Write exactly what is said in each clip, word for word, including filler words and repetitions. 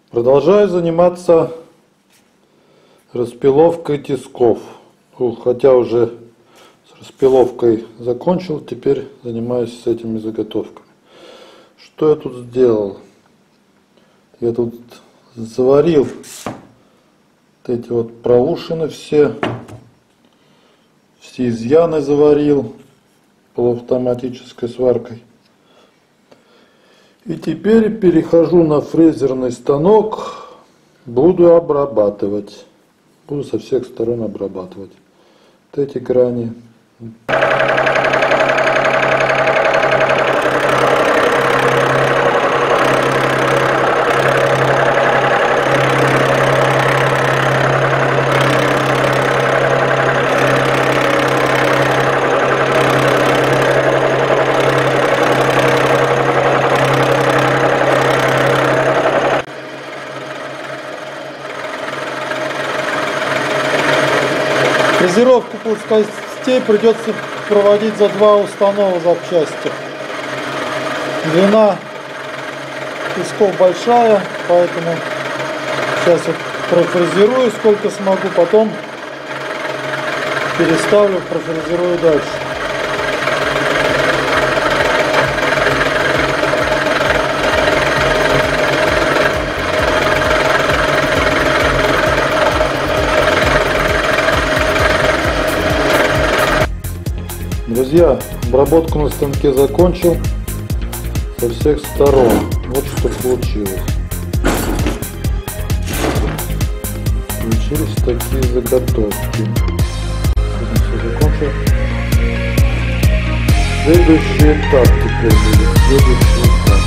Продолжаю заниматься распиловкой тисков. Хотя уже с распиловкой закончил, теперь занимаюсь с этими заготовками. Что я тут сделал? Я тут заварил вот эти вот проушины все, все изъяны заварил полуавтоматической сваркой. И теперь перехожу на фрезерный станок, буду обрабатывать. Буду со всех сторон обрабатывать вот эти грани. Фрезеровку плоскостей придется проводить за два установа запчасти. Длина тисков большая, поэтому сейчас я профрезерую сколько смогу, потом переставлю, профрезерую дальше. Друзья, обработку на станке закончил со всех сторон. Вот что получилось. Получились такие заготовки. Все закончил. Следующий этап теперь будет. Следующий этап.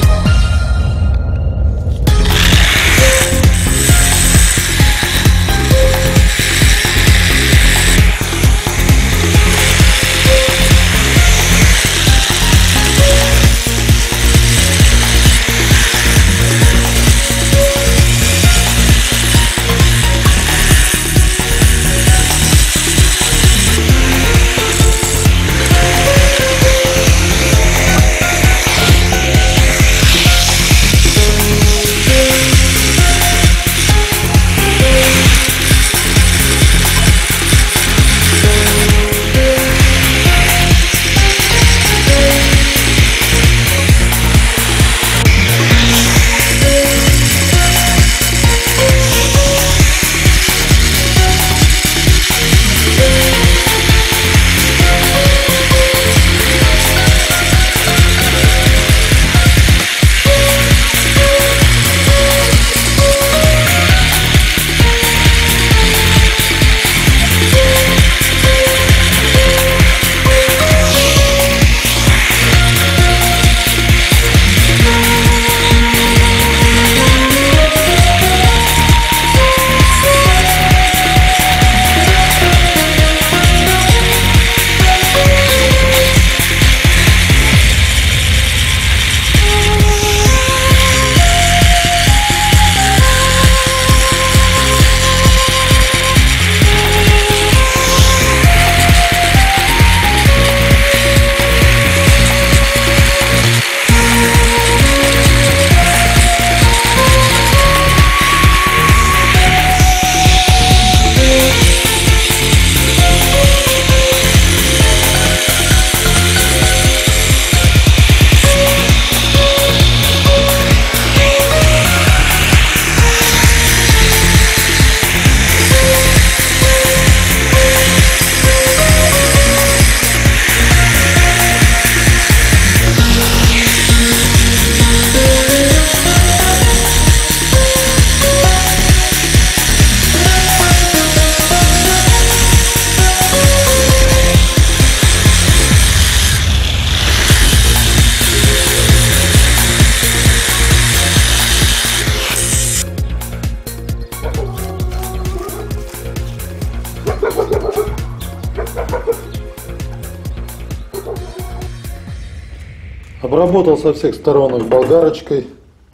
Обработал со всех сторон их болгарочкой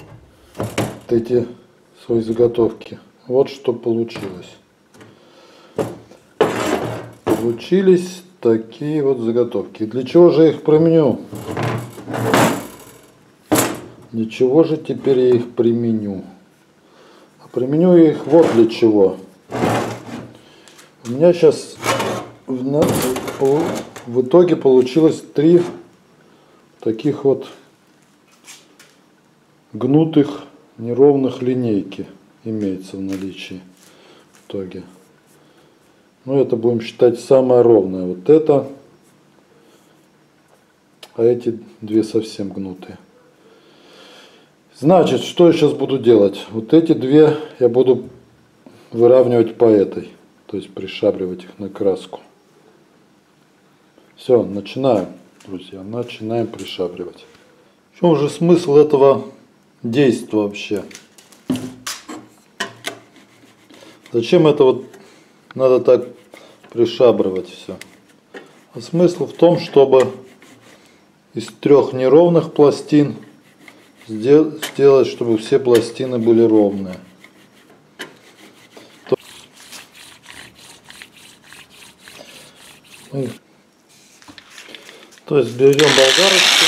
вот эти свои заготовки. Вот что получилось. Получились такие вот заготовки. Для чего же я их применю? Для чего же теперь я их применю? Применю их вот для чего. У меня сейчас в, в итоге получилось три таких вот гнутых неровных линейки имеется в наличии в итоге. Ну, это будем считать самое ровное. Вот это. А эти две совсем гнутые. Значит, что я сейчас буду делать? Вот эти две я буду выравнивать по этой. То есть пришабривать их на краску. Все, начинаем, друзья. Начинаем пришабривать. В чем же смысл этого действия вообще? Зачем это вот надо так пришабривать все? А смысл в том, чтобы из трех неровных пластин сделать, чтобы все пластины были ровные. То есть берем болгарочку.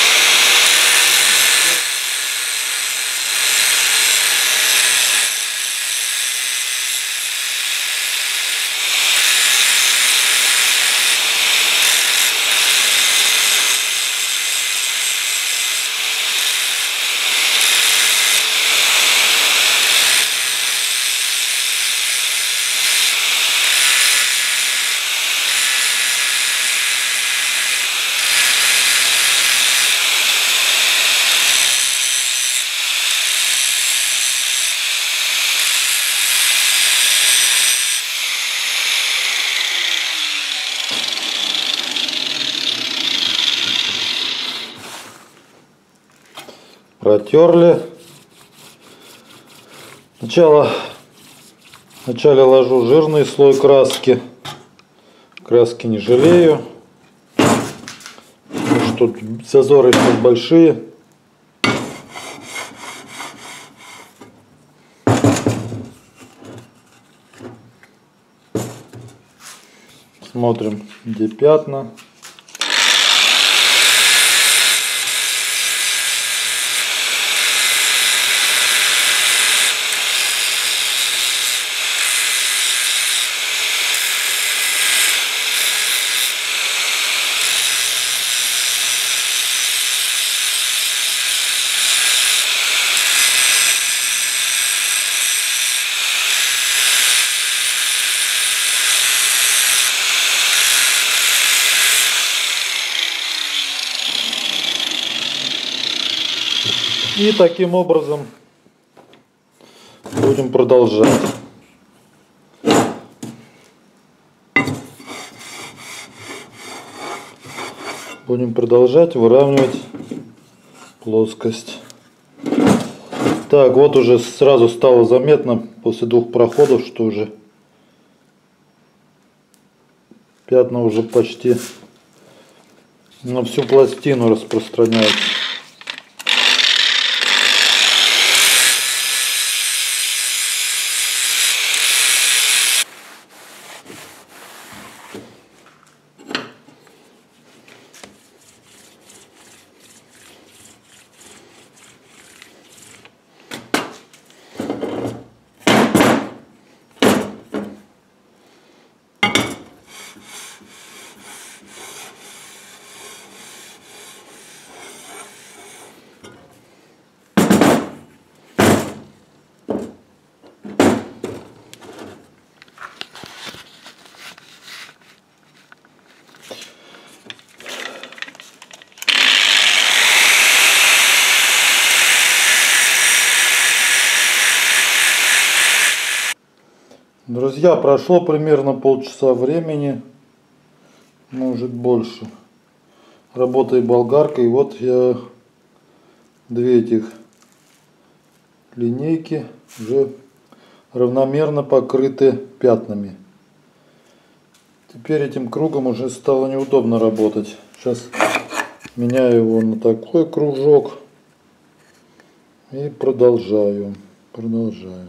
Протерли. Сначала вначале ложу жирный слой краски. Краски не жалею. Потому что тут зазоры тут большие. Смотрим, где пятна. И таким образом будем продолжать. Будем продолжать выравнивать плоскость. Так, вот уже сразу стало заметно после двух проходов, что уже пятна уже почти на всю пластину распространяются. Друзья, прошло примерно полчаса времени, может больше, работой болгаркой. Вот я две этих линейки уже равномерно покрыты пятнами. Теперь этим кругом уже стало неудобно работать. Сейчас меняю его на такой кружок и продолжаю, продолжаю.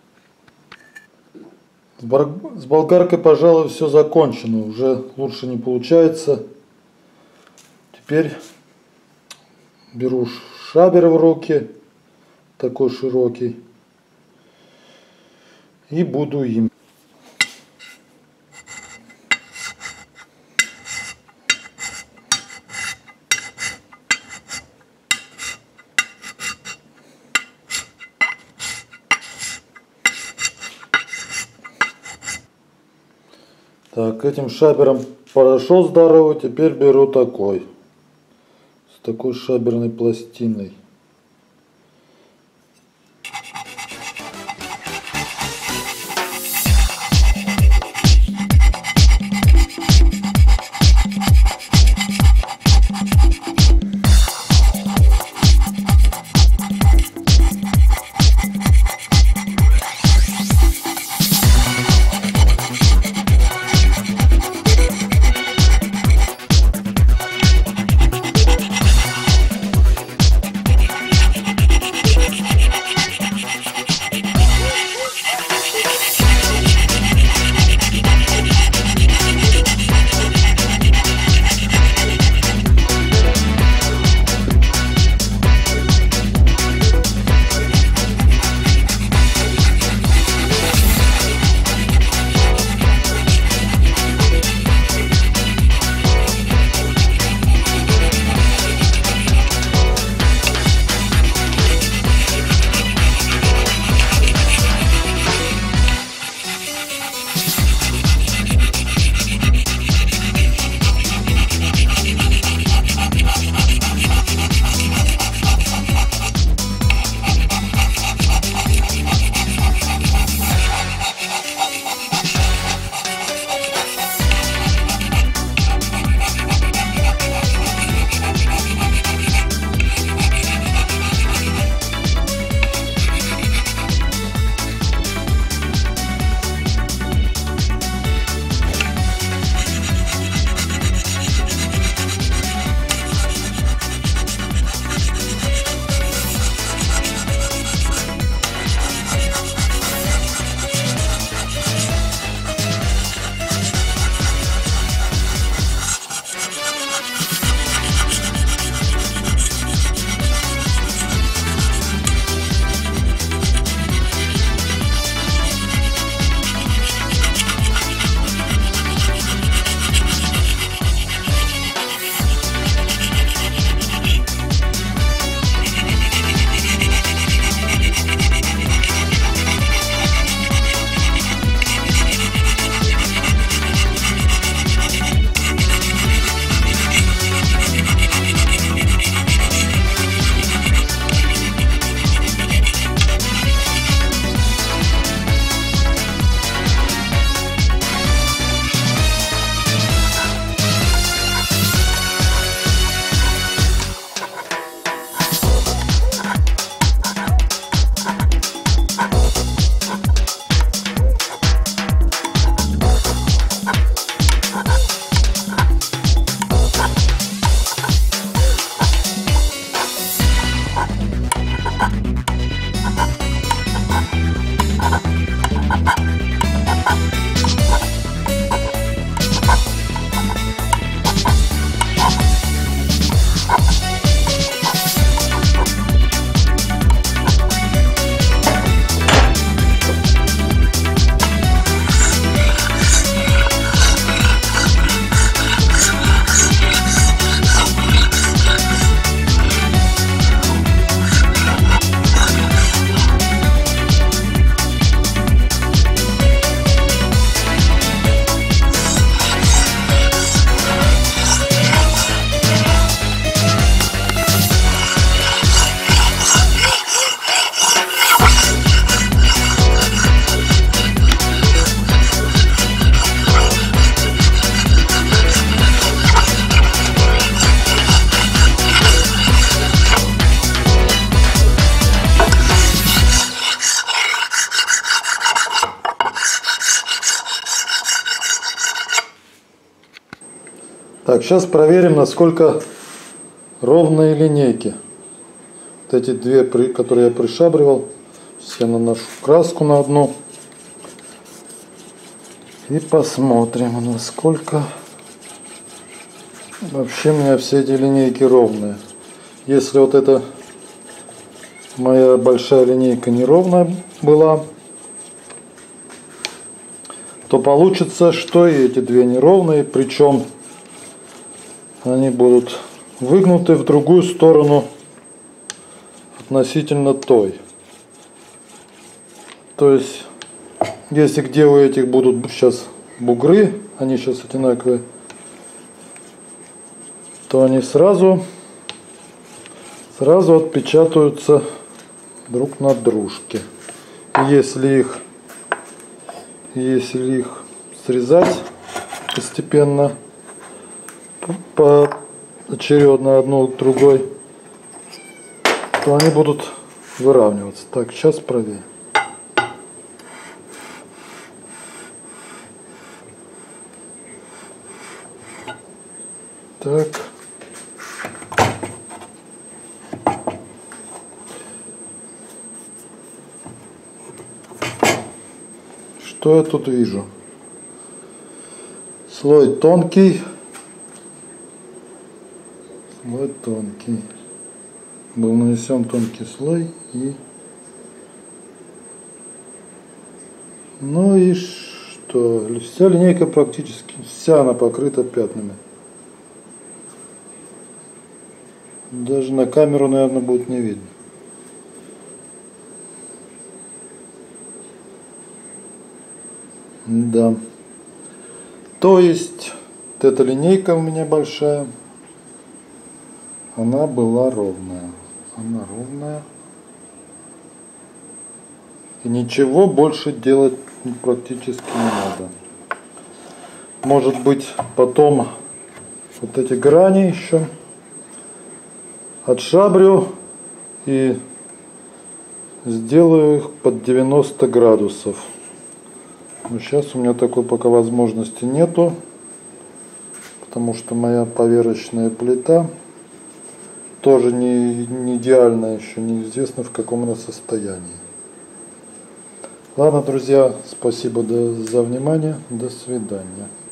С болгаркой, пожалуй, все закончено. Уже лучше не получается. Теперь беру шабер в руки, такой широкий. и буду им. Так, этим шабером хорошо здорово, теперь беру такой, с такой шаберной пластиной. Так, сейчас проверим, насколько ровные линейки. Вот эти две, которые я пришабривал. Сейчас я наношу краску на одну. И посмотрим, насколько вообще у меня все эти линейки ровные. Если вот эта моя большая линейка неровная была, то получится, что и эти две неровные, причем они будут выгнуты в другую сторону относительно той. То есть, если где у этих будут сейчас бугры, они сейчас одинаковые, то они сразу, сразу отпечатаются друг на дружке. И если их, если их срезать постепенно, поочередно одну к другой, то они будут выравниваться. Так, сейчас проверим. Так. Что я тут вижу? Слой тонкий. Слой тонкий. Был нанесен тонкий слой и... Ну и что? Вся линейка практически, вся она покрыта пятнами. Даже на камеру, наверное, будет не видно. Да. То есть, вот эта линейка у меня большая, она была ровная. Она ровная. И ничего больше делать практически не надо. Может быть, потом вот эти грани еще отшабрю и сделаю их под девяносто градусов. Но сейчас у меня такой пока возможности нету, потому что моя поверочная плита тоже не, не идеальная, еще неизвестно в каком она состоянии. Ладно, друзья, спасибо за внимание, до свидания.